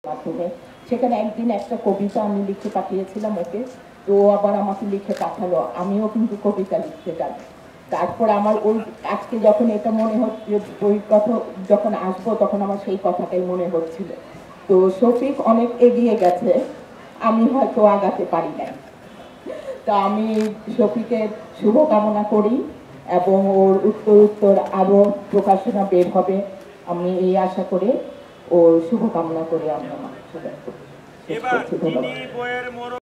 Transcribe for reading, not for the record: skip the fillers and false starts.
মাধ্যমে সেখানে একদিন একটা কবিতা আমি লিখে পাঠিয়েছিলাম ওকে, তো আবার আমাকে লিখে পাঠালো, আমিও কিন্তু কবিতা লিখতে জানি। তারপর আমার ওই আজকে যখন এটা মনে হচ্ছে ওই কথা যখন আসবো তখন আমার সেই কথাটাই মনে হচ্ছিল। তো শফিক অনেক এগিয়ে গেছে, আমি হয়তো আগাতে পারি নাই। তো আমি শফিকের শুভকামনা করি এবং ওর উত্তর আরো প্রকাশনা বের হবে আমি এই আশা করে ওর শুভকামনা করে আমি আমার ধন্যবাদ।